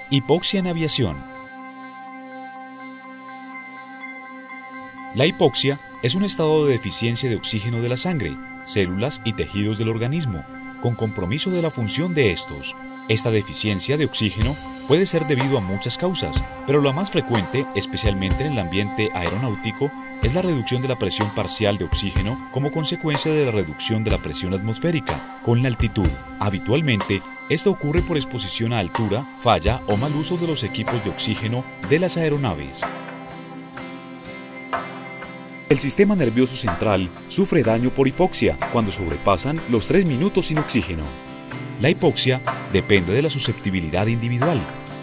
Hipoxia en aviación. La hipoxia es un estado de deficiencia de oxígeno de la sangre, células y tejidos del organismo, con compromiso de la función de estos. Esta deficiencia de oxígeno puede ser debido a muchas causas, pero la más frecuente, especialmente en el ambiente aeronáutico, es la reducción de la presión parcial de oxígeno como consecuencia de la reducción de la presión atmosférica con la altitud. Habitualmente, esto ocurre por exposición a altura, falla o mal uso de los equipos de oxígeno de las aeronaves. El sistema nervioso central sufre daño por hipoxia cuando sobrepasan los 3 minutos sin oxígeno. La hipoxia depende de la susceptibilidad individual.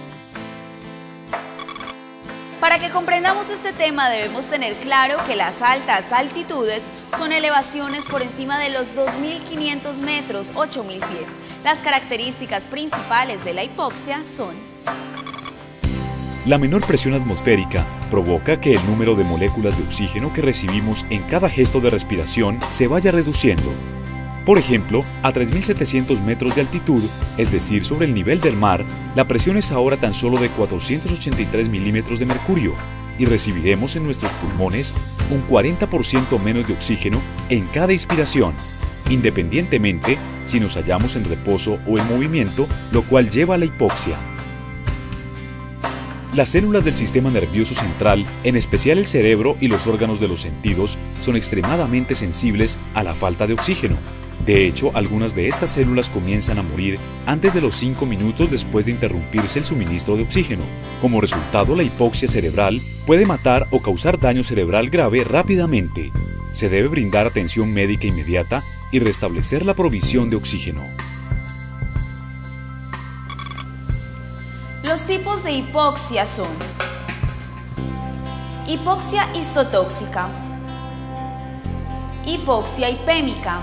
Para que comprendamos este tema debemos tener claro que las altas altitudes son elevaciones por encima de los 2.500 metros, 8.000 pies. Las características principales de la hipoxia son: la menor presión atmosférica provoca que el número de moléculas de oxígeno que recibimos en cada gesto de respiración se vaya reduciendo. Por ejemplo, a 3.700 metros de altitud, es decir, sobre el nivel del mar, la presión es ahora tan solo de 483 milímetros de mercurio y recibiremos en nuestros pulmones un 40% menos de oxígeno en cada inspiración, independientemente si nos hallamos en reposo o en movimiento, lo cual lleva a la hipoxia. Las células del sistema nervioso central, en especial el cerebro y los órganos de los sentidos, son extremadamente sensibles a la falta de oxígeno. De hecho, algunas de estas células comienzan a morir antes de los 5 minutos después de interrumpirse el suministro de oxígeno. Como resultado, la hipoxia cerebral puede matar o causar daño cerebral grave rápidamente. Se debe brindar atención médica inmediata y restablecer la provisión de oxígeno. Los tipos de hipoxia son: hipoxia histotóxica, hipoxia hipémica,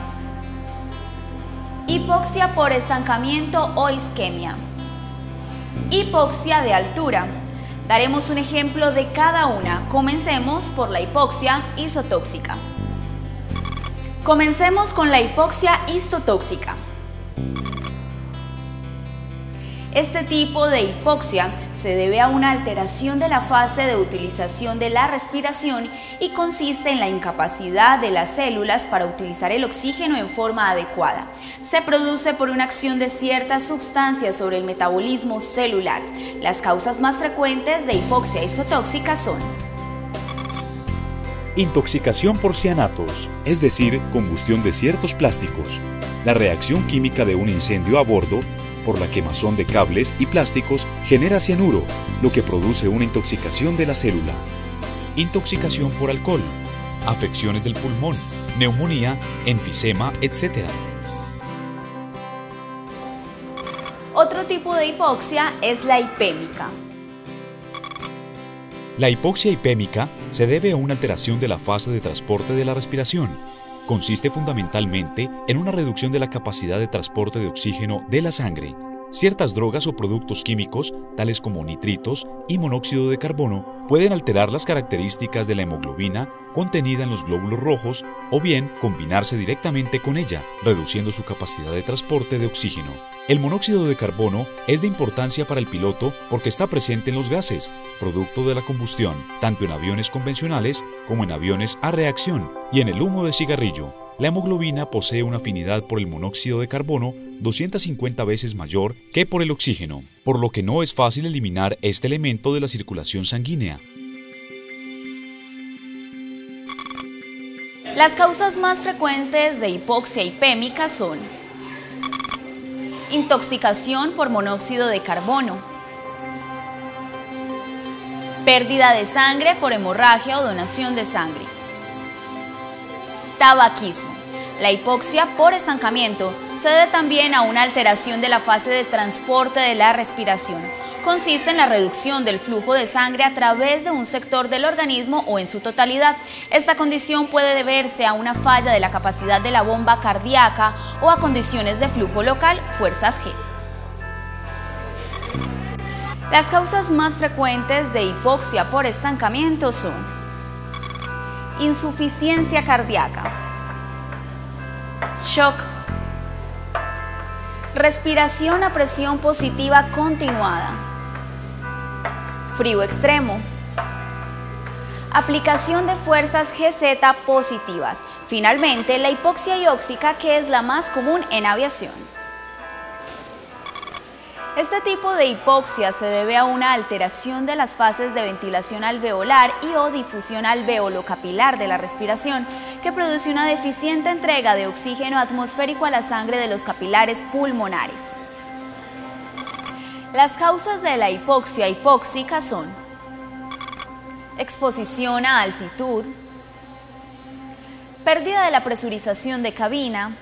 hipoxia por estancamiento o isquemia, hipoxia de altura. Daremos un ejemplo de cada una. Comencemos por la hipoxia histotóxica. Comencemos con la hipoxia histotóxica. Este tipo de hipoxia se debe a una alteración de la fase de utilización de la respiración y consiste en la incapacidad de las células para utilizar el oxígeno en forma adecuada. Se produce por una acción de ciertas sustancias sobre el metabolismo celular. Las causas más frecuentes de hipoxia histotóxica son: intoxicación por cianatos, es decir, combustión de ciertos plásticos, la reacción química de un incendio a bordo por la quemazón de cables y plásticos genera cianuro, lo que produce una intoxicación de la célula. Intoxicación por alcohol, afecciones del pulmón, neumonía, enfisema, etc. Otro tipo de hipoxia es la hipémica. La hipoxia hipémica se debe a una alteración de la fase de transporte de la respiración. Consiste fundamentalmente en una reducción de la capacidad de transporte de oxígeno de la sangre. Ciertas drogas o productos químicos, tales como nitritos y monóxido de carbono, pueden alterar las características de la hemoglobina contenida en los glóbulos rojos o bien combinarse directamente con ella, reduciendo su capacidad de transporte de oxígeno. El monóxido de carbono es de importancia para el piloto porque está presente en los gases, producto de la combustión, tanto en aviones convencionales como en aviones a reacción, y en el humo de cigarrillo. La hemoglobina posee una afinidad por el monóxido de carbono 250 veces mayor que por el oxígeno, por lo que no es fácil eliminar este elemento de la circulación sanguínea. Las causas más frecuentes de hipoxia hipémica son: intoxicación por monóxido de carbono, pérdida de sangre por hemorragia o donación de sangre, tabaquismo. La hipoxia por estancamiento se debe también a una alteración de la fase de transporte de la respiración. Consiste en la reducción del flujo de sangre a través de un sector del organismo o en su totalidad. Esta condición puede deberse a una falla de la capacidad de la bomba cardíaca o a condiciones de flujo local, fuerzas G. Las causas más frecuentes de hipoxia por estancamiento son: insuficiencia cardíaca, shock, respiración a presión positiva continuada, Frío extremo. Aplicación de fuerzas GZ positivas. Finalmente, la hipoxia ióxica, que es la más común en aviación. Este tipo de hipoxia se debe a una alteración de las fases de ventilación alveolar y o difusión alveolo-capilar de la respiración, que produce una deficiente entrega de oxígeno atmosférico a la sangre de los capilares pulmonares. Las causas de la hipoxia hipóxica son exposición a altitud, pérdida de la presurización de cabina,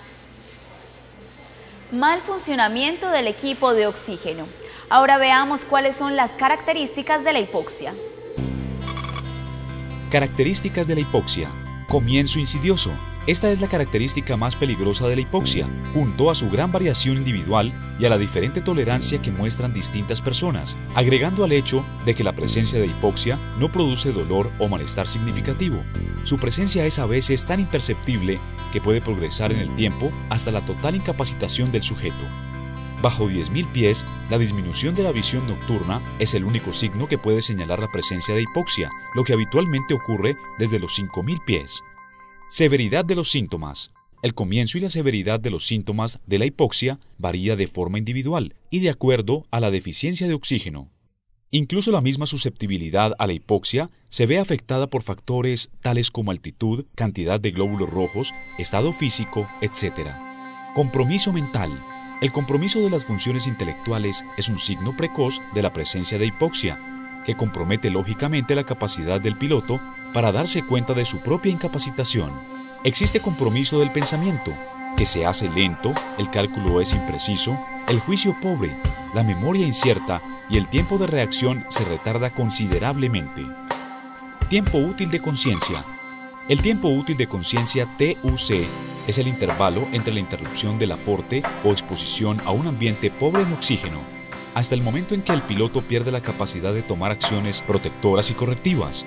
mal funcionamiento del equipo de oxígeno. Ahora veamos cuáles son las características de la hipoxia. Características de la hipoxia. Comienzo insidioso. Esta es la característica más peligrosa de la hipoxia, junto a su gran variación individual y a la diferente tolerancia que muestran distintas personas, agregando al hecho de que la presencia de hipoxia no produce dolor o malestar significativo. Su presencia es a veces tan imperceptible que puede progresar en el tiempo hasta la total incapacitación del sujeto. Bajo 10.000 pies, la disminución de la visión nocturna es el único signo que puede señalar la presencia de hipoxia, lo que habitualmente ocurre desde los 5.000 pies. Severidad de los síntomas. El comienzo y la severidad de los síntomas de la hipoxia varía de forma individual y de acuerdo a la deficiencia de oxígeno. Incluso la misma susceptibilidad a la hipoxia se ve afectada por factores tales como altitud, cantidad de glóbulos rojos, estado físico, etc. Compromiso mental. El compromiso de las funciones intelectuales es un signo precoz de la presencia de hipoxia, que compromete lógicamente la capacidad del piloto para darse cuenta de su propia incapacitación. Existe compromiso del pensamiento, que se hace lento, el cálculo es impreciso, el juicio pobre, la memoria incierta y el tiempo de reacción se retarda considerablemente. Tiempo útil de conciencia. El tiempo útil de conciencia TUC es el intervalo entre la interrupción del aporte o exposición a un ambiente pobre en oxígeno hasta el momento en que el piloto pierde la capacidad de tomar acciones protectoras y correctivas.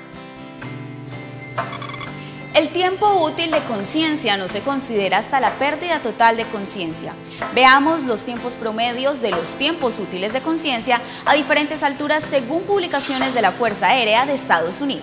El tiempo útil de conciencia no se considera hasta la pérdida total de conciencia. Veamos los tiempos promedios de los tiempos útiles de conciencia a diferentes alturas según publicaciones de la Fuerza Aérea de Estados Unidos.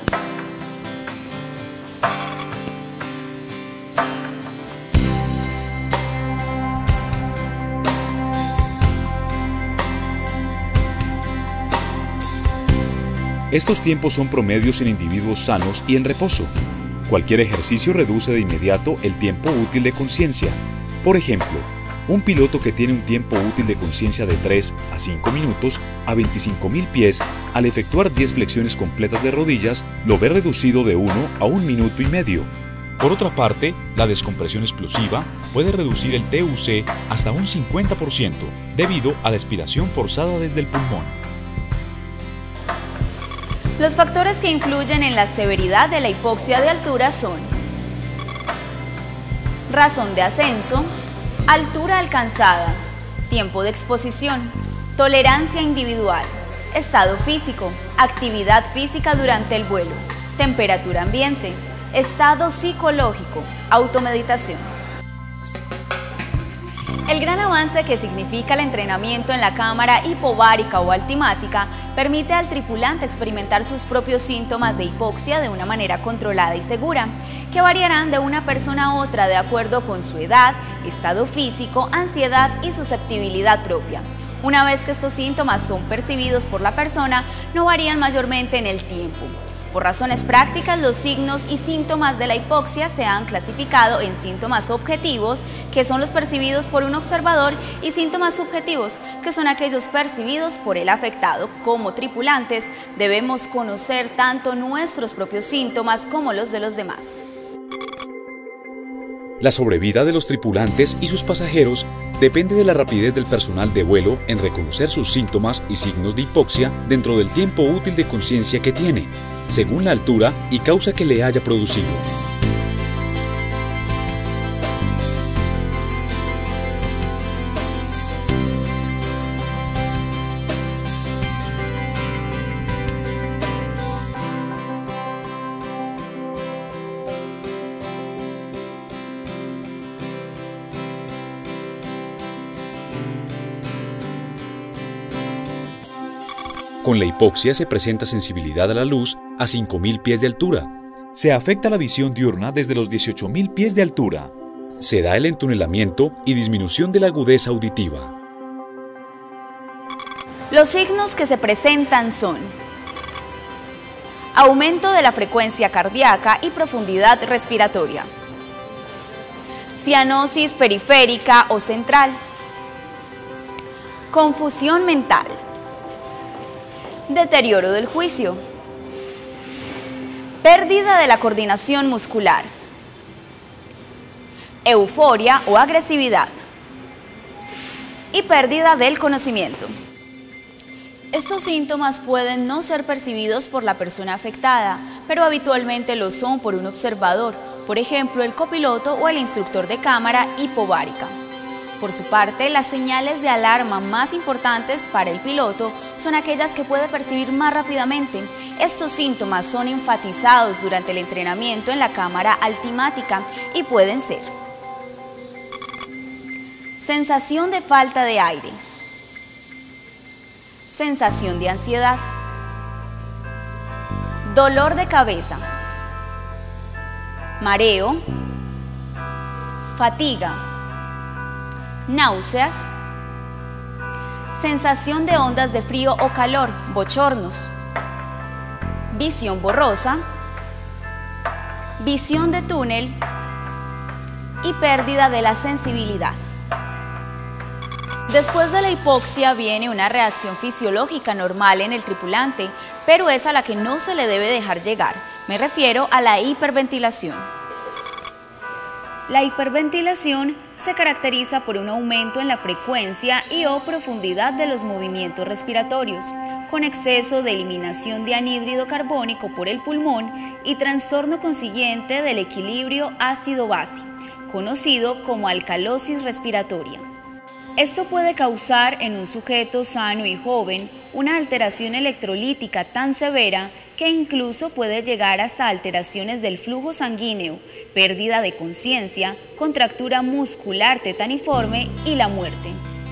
Estos tiempos son promedios en individuos sanos y en reposo. Cualquier ejercicio reduce de inmediato el tiempo útil de conciencia. Por ejemplo, un piloto que tiene un tiempo útil de conciencia de 3 a 5 minutos a 25.000 pies, al efectuar 10 flexiones completas de rodillas, lo ve reducido de 1 a 1 minuto y medio. Por otra parte, la descompresión explosiva puede reducir el TUC hasta un 50% debido a la expiración forzada desde el pulmón. Los factores que influyen en la severidad de la hipoxia de altura son razón de ascenso, altura alcanzada, tiempo de exposición, tolerancia individual, estado físico, actividad física durante el vuelo, temperatura ambiente, estado psicológico, automeditación. El gran avance que significa el entrenamiento en la cámara hipovárica o altimática permite al tripulante experimentar sus propios síntomas de hipoxia de una manera controlada y segura, que variarán de una persona a otra de acuerdo con su edad, estado físico, ansiedad y susceptibilidad propia. Una vez que estos síntomas son percibidos por la persona, no varían mayormente en el tiempo. Por razones prácticas, los signos y síntomas de la hipoxia se han clasificado en síntomas objetivos, que son los percibidos por un observador, y síntomas subjetivos, que son aquellos percibidos por el afectado. Como tripulantes, debemos conocer tanto nuestros propios síntomas como los de los demás. La sobrevida de los tripulantes y sus pasajeros depende de la rapidez del personal de vuelo en reconocer sus síntomas y signos de hipoxia dentro del tiempo útil de conciencia que tiene, según la altura y causa que le haya producido. Con la hipoxia se presenta sensibilidad a la luz a 5.000 pies de altura. Se afecta la visión diurna desde los 18.000 pies de altura. Se da el entunelamiento y disminución de la agudeza auditiva. Los signos que se presentan son aumento de la frecuencia cardíaca y profundidad respiratoria, cianosis periférica o central, confusión mental, deterioro del juicio, pérdida de la coordinación muscular, euforia o agresividad y pérdida del conocimiento. Estos síntomas pueden no ser percibidos por la persona afectada, pero habitualmente lo son por un observador, por ejemplo el copiloto o el instructor de cámara hipovárica. Por su parte, las señales de alarma más importantes para el piloto son aquellas que puede percibir más rápidamente. Estos síntomas son enfatizados durante el entrenamiento en la cámara altimática y pueden ser: sensación de falta de aire, sensación de ansiedad, dolor de cabeza, mareo, fatiga, náuseas, sensación de ondas de frío o calor, bochornos, visión borrosa, visión de túnel y pérdida de la sensibilidad. Después de la hipoxia viene una reacción fisiológica normal en el tripulante, pero es a la que no se le debe dejar llegar. Me refiero a la hiperventilación. La hiperventilación se caracteriza por un aumento en la frecuencia y/o profundidad de los movimientos respiratorios, con exceso de eliminación de anhídrido carbónico por el pulmón y trastorno consiguiente del equilibrio ácido-base, conocido como alcalosis respiratoria. Esto puede causar en un sujeto sano y joven una alteración electrolítica tan severa que incluso puede llegar hasta alteraciones del flujo sanguíneo, pérdida de conciencia, contractura muscular tetaniforme y la muerte.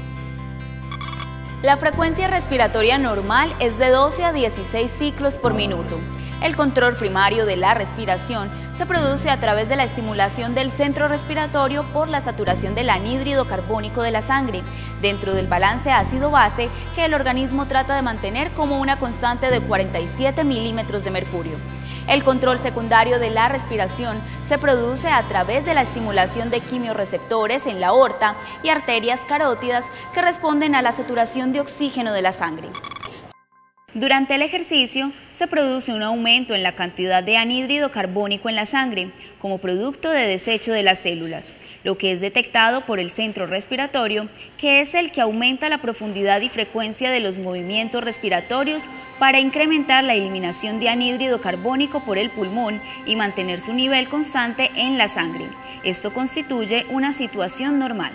La frecuencia respiratoria normal es de 12 a 16 ciclos por minuto. El control primario de la respiración se produce a través de la estimulación del centro respiratorio por la saturación del anhídrido carbónico de la sangre, dentro del balance ácido-base que el organismo trata de mantener como una constante de 47 milímetros de mercurio. El control secundario de la respiración se produce a través de la estimulación de quimiorreceptores en la aorta y arterias carótidas que responden a la saturación de oxígeno de la sangre. Durante el ejercicio se produce un aumento en la cantidad de anhídrido carbónico en la sangre como producto de desecho de las células, lo que es detectado por el centro respiratorio, que es el que aumenta la profundidad y frecuencia de los movimientos respiratorios para incrementar la eliminación de anhídrido carbónico por el pulmón y mantener su nivel constante en la sangre. Esto constituye una situación normal.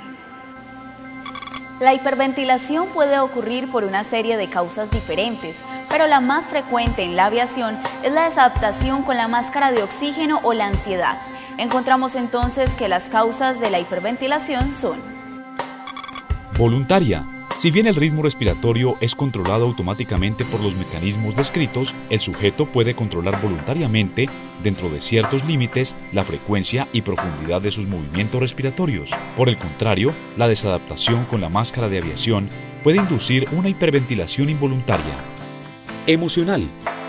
La hiperventilación puede ocurrir por una serie de causas diferentes, pero la más frecuente en la aviación es la desadaptación con la máscara de oxígeno o la ansiedad. Encontramos entonces que las causas de la hiperventilación son: voluntaria. Si bien el ritmo respiratorio es controlado automáticamente por los mecanismos descritos, el sujeto puede controlar voluntariamente, dentro de ciertos límites, la frecuencia y profundidad de sus movimientos respiratorios. Por el contrario, la desadaptación con la máscara de aviación puede inducir una hiperventilación involuntaria. Emocional.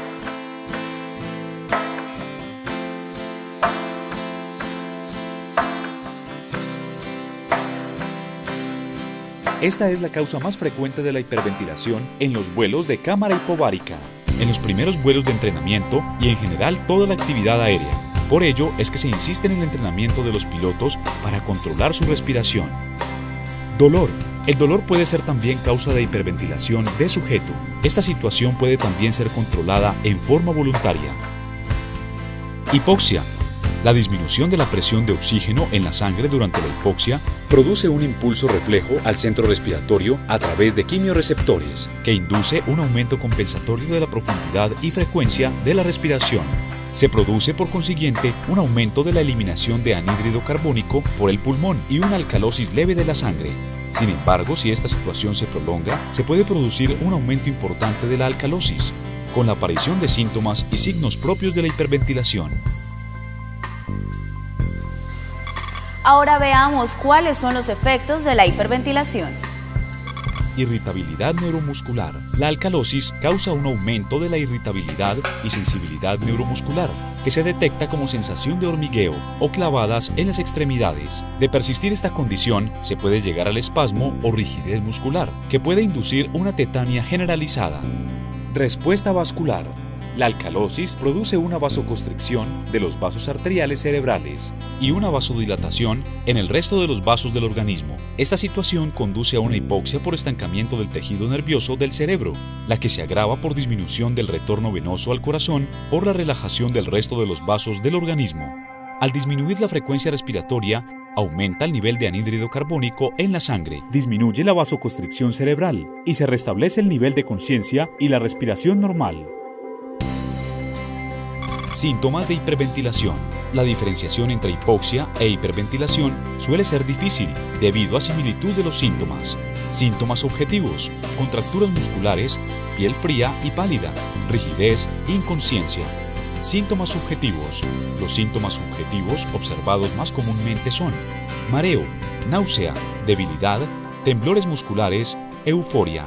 Esta es la causa más frecuente de la hiperventilación en los vuelos de cámara hipovárica, en los primeros vuelos de entrenamiento y en general toda la actividad aérea. Por ello es que se insiste en el entrenamiento de los pilotos para controlar su respiración. Dolor. El dolor puede ser también causa de hiperventilación de sujeto. Esta situación puede también ser controlada en forma voluntaria. Hipoxia. La disminución de la presión de oxígeno en la sangre durante la hipoxia produce un impulso reflejo al centro respiratorio a través de quimiorreceptores, que induce un aumento compensatorio de la profundidad y frecuencia de la respiración. Se produce por consiguiente un aumento de la eliminación de anhídrido carbónico por el pulmón y una alcalosis leve de la sangre. Sin embargo, si esta situación se prolonga, se puede producir un aumento importante de la alcalosis, con la aparición de síntomas y signos propios de la hiperventilación. Ahora veamos cuáles son los efectos de la hiperventilación. Irritabilidad neuromuscular. La alcalosis causa un aumento de la irritabilidad y sensibilidad neuromuscular, que se detecta como sensación de hormigueo o clavadas en las extremidades. De persistir esta condición, se puede llegar al espasmo o rigidez muscular, que puede inducir una tetania generalizada. Respuesta vascular. La alcalosis produce una vasoconstricción de los vasos arteriales cerebrales y una vasodilatación en el resto de los vasos del organismo. Esta situación conduce a una hipoxia por estancamiento del tejido nervioso del cerebro, la que se agrava por disminución del retorno venoso al corazón por la relajación del resto de los vasos del organismo. Al disminuir la frecuencia respiratoria, aumenta el nivel de anhídrido carbónico en la sangre, disminuye la vasoconstricción cerebral y se restablece el nivel de conciencia y la respiración normal. Síntomas de hiperventilación. La diferenciación entre hipoxia e hiperventilación suele ser difícil debido a similitud de los síntomas. Síntomas objetivos: contracturas musculares, piel fría y pálida, rigidez e inconsciencia. Síntomas subjetivos. Los síntomas subjetivos observados más comúnmente son mareo, náusea, debilidad, temblores musculares, euforia.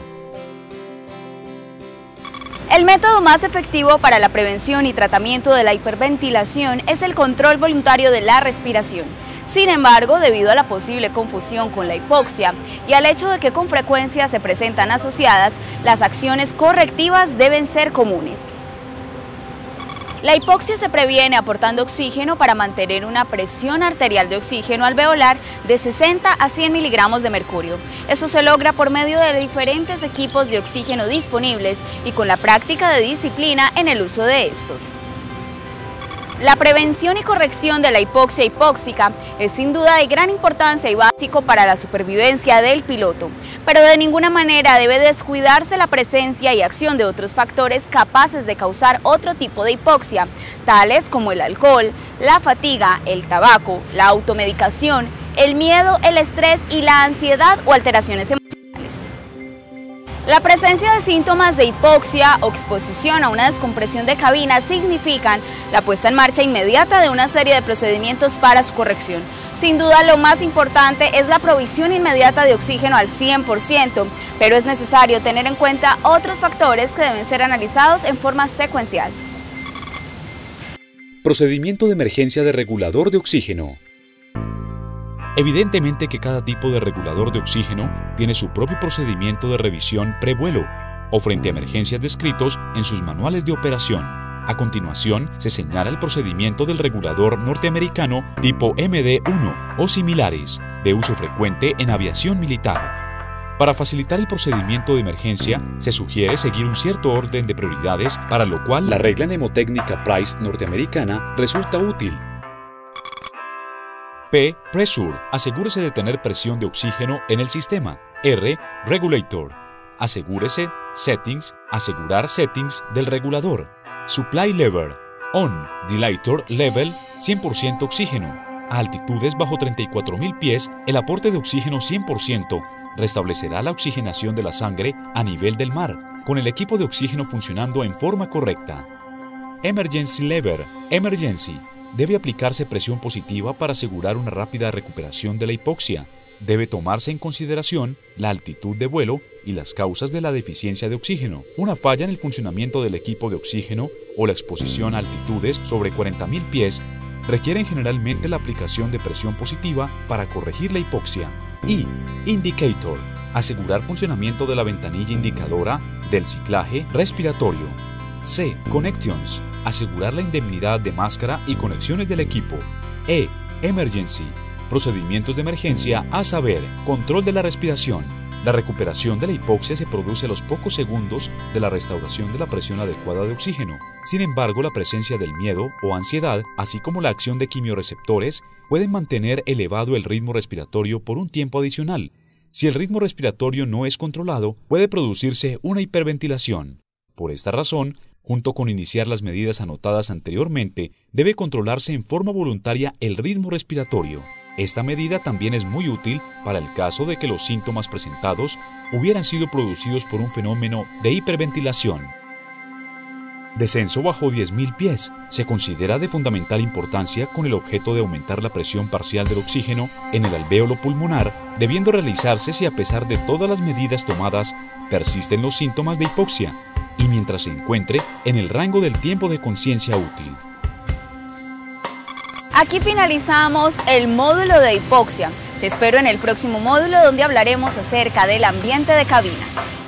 El método más efectivo para la prevención y tratamiento de la hiperventilación es el control voluntario de la respiración. Sin embargo, debido a la posible confusión con la hipoxia y al hecho de que con frecuencia se presentan asociadas, las acciones correctivas deben ser comunes. La hipoxia se previene aportando oxígeno para mantener una presión arterial de oxígeno alveolar de 60 a 100 miligramos de mercurio. Esto se logra por medio de diferentes equipos de oxígeno disponibles y con la práctica de disciplina en el uso de estos. La prevención y corrección de la hipoxia hipóxica es sin duda de gran importancia y básico para la supervivencia del piloto, pero de ninguna manera debe descuidarse la presencia y acción de otros factores capaces de causar otro tipo de hipoxia, tales como el alcohol, la fatiga, el tabaco, la automedicación, el miedo, el estrés y la ansiedad o alteraciones emocionales. La presencia de síntomas de hipoxia o exposición a una descompresión de cabina significan la puesta en marcha inmediata de una serie de procedimientos para su corrección. Sin duda, lo más importante es la provisión inmediata de oxígeno al 100%, pero es necesario tener en cuenta otros factores que deben ser analizados en forma secuencial. Procedimiento de emergencia de regulador de oxígeno. Evidentemente que cada tipo de regulador de oxígeno tiene su propio procedimiento de revisión prevuelo o frente a emergencias descritos en sus manuales de operación. A continuación, se señala el procedimiento del regulador norteamericano tipo MD-1 o similares, de uso frecuente en aviación militar. Para facilitar el procedimiento de emergencia, se sugiere seguir un cierto orden de prioridades, para lo cual la regla mnemotécnica Price norteamericana resulta útil. P. Pressure. Asegúrese de tener presión de oxígeno en el sistema. R. Regulator. Asegúrese. Settings. Asegurar settings del regulador. Supply lever. On. Dilator level. 100% oxígeno. A altitudes bajo 34.000 pies, el aporte de oxígeno 100% restablecerá la oxigenación de la sangre a nivel del mar, con el equipo de oxígeno funcionando en forma correcta. Emergency lever. Emergency. Debe aplicarse presión positiva para asegurar una rápida recuperación de la hipoxia. Debe tomarse en consideración la altitud de vuelo y las causas de la deficiencia de oxígeno. Una falla en el funcionamiento del equipo de oxígeno o la exposición a altitudes sobre 40.000 pies requieren generalmente la aplicación de presión positiva para corregir la hipoxia. I. Indicator. Asegurar funcionamiento de la ventanilla indicadora del ciclaje respiratorio. C. Connections. Asegurar la indemnidad de máscara y conexiones del equipo. E. Emergency. Procedimientos de emergencia, a saber, control de la respiración. La recuperación de la hipoxia se produce a los pocos segundos de la restauración de la presión adecuada de oxígeno. Sin embargo, la presencia del miedo o ansiedad, así como la acción de quimiorreceptores, pueden mantener elevado el ritmo respiratorio por un tiempo adicional. Si el ritmo respiratorio no es controlado, puede producirse una hiperventilación. Por esta razón, junto con iniciar las medidas anotadas anteriormente, debe controlarse en forma voluntaria el ritmo respiratorio. Esta medida también es muy útil para el caso de que los síntomas presentados hubieran sido producidos por un fenómeno de hiperventilación. Descenso bajo 10.000 pies se considera de fundamental importancia con el objeto de aumentar la presión parcial del oxígeno en el alvéolo pulmonar, debiendo realizarse si a pesar de todas las medidas tomadas persisten los síntomas de hipoxia y mientras se encuentre en el rango del tiempo de conciencia útil. Aquí finalizamos el módulo de hipoxia. Te espero en el próximo módulo donde hablaremos acerca del ambiente de cabina.